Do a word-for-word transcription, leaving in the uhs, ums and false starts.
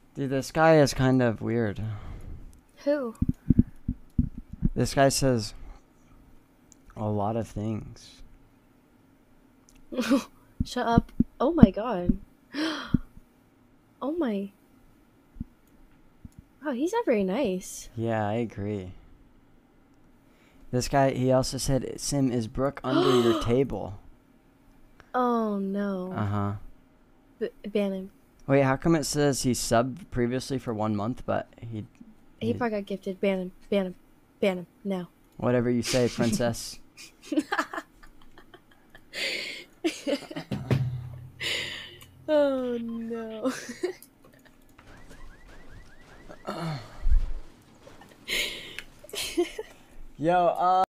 Dude, this guy is kind of weird. Who? This guy says a lot of things. Shut up. Oh my god. Oh my. Wow, he's not very nice. Yeah, I agree. This guy, he also said, Sim, is Brooke under your table? Oh no. Uh-huh. B- ban him. Wait, how come it says he subbed previously for one month, but he... He he probably got gifted. Ban him. Ban him. Ban him. Now. whatever you say, princess. Oh no. Yo, uh...